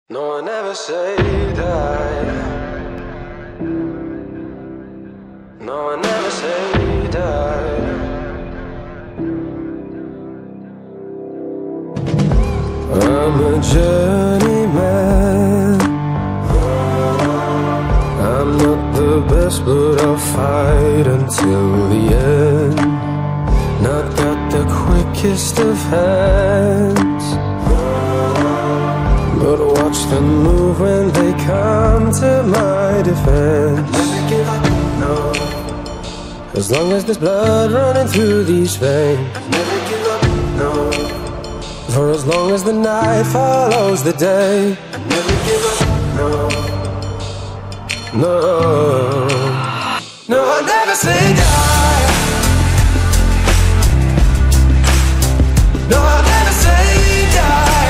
No, I never say die. No, I never say die. I'm a journeyman. I'm not the best, but I'll fight until the end. Not got the quickest of hands, but watch them move when they come to my defense. Never give up, no. As long as there's blood running through these veins. Never give up, no. For as long as the night follows the day. Never give up, no. No. No, I never say die. No, I never say die.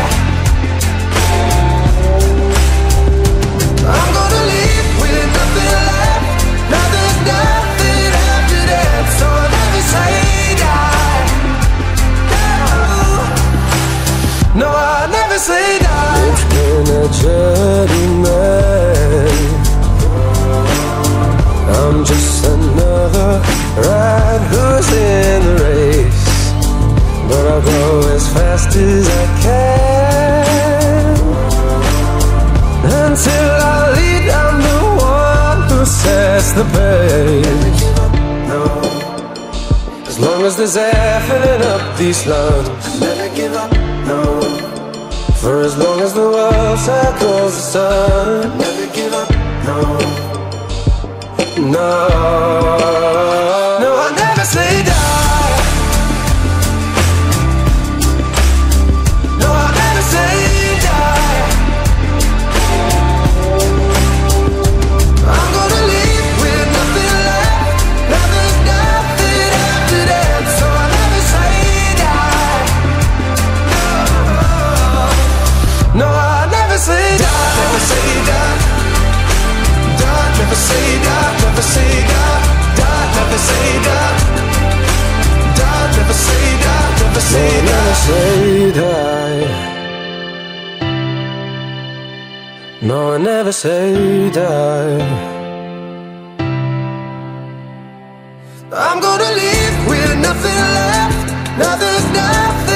I'm gonna leave with nothing left. Now there's nothing after that, so I never say die. No, I never say die. It's been a journey, man. I'm just another rat who's in the race, but I'll go as fast as I can until I lead. I'm the one who sets the pace. No. As long as there's air filling up these lungs, never give up, no. For as long as the world circles the sun, never give up, no. No. No, I never say die. No, I never say die. I'm gonna leave with nothing left. Now there's nothing after that, so I never say die. No, no, I never say die. Never say die. Die, never say die. Never say die. Die, never say die. Die, never say die. Never say die. Never say die. No, I never say die. I'm gonna leave with nothing left. Now there's nothing